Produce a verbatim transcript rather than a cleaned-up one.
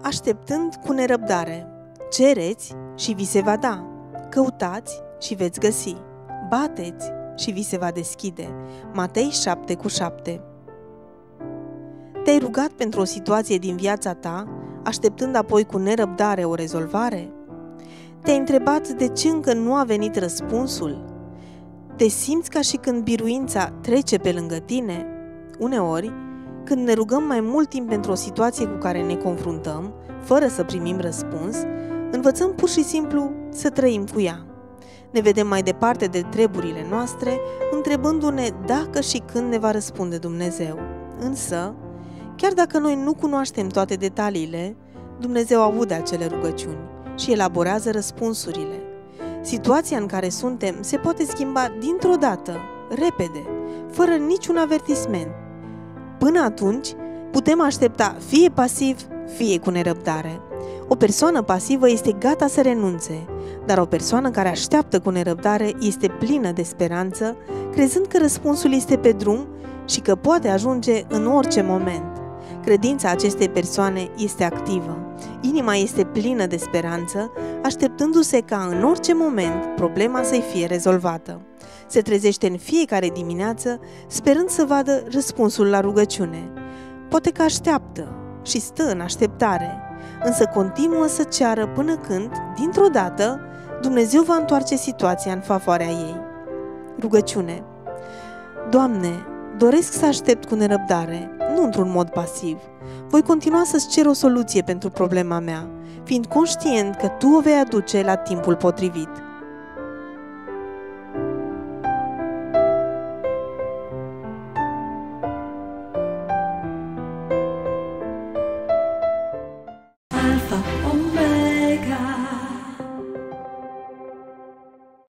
Așteptând cu nerăbdare. Cereți și vi se va da. Căutați și veți găsi. Bateți și vi se va deschide. Matei șapte cu șapte. Te-ai rugat pentru o situație din viața ta, așteptând apoi cu nerăbdare o rezolvare? Te-ai întrebat de ce încă nu a venit răspunsul? Te simți ca și când biruința trece pe lângă tine? Uneori, când ne rugăm mai mult timp pentru o situație cu care ne confruntăm, fără să primim răspuns, învățăm pur și simplu să trăim cu ea. Ne vedem mai departe de treburile noastre, întrebându-ne dacă și când ne va răspunde Dumnezeu. Însă, chiar dacă noi nu cunoaștem toate detaliile, Dumnezeu aude acele rugăciuni și elaborează răspunsurile. Situația în care suntem se poate schimba dintr-o dată, repede, fără niciun avertisment. Până atunci, putem aștepta fie pasiv, fie cu nerăbdare. O persoană pasivă este gata să renunțe, dar o persoană care așteaptă cu nerăbdare este plină de speranță, crezând că răspunsul este pe drum și că poate ajunge în orice moment. Credința acestei persoane este activă. Inima este plină de speranță, așteptându-se ca în orice moment problema să-i fie rezolvată. Se trezește în fiecare dimineață, sperând să vadă răspunsul la rugăciune. Poate că așteaptă și stă în așteptare, însă continuă să ceară până când, dintr-o dată, Dumnezeu va întoarce situația în favoarea ei. Rugăciune. Doamne, doresc să aștept cu nerăbdare, nu într-un mod pasiv. Voi continua să-ți cer o soluție pentru problema mea, fiind conștient că Tu o vei aduce la timpul potrivit.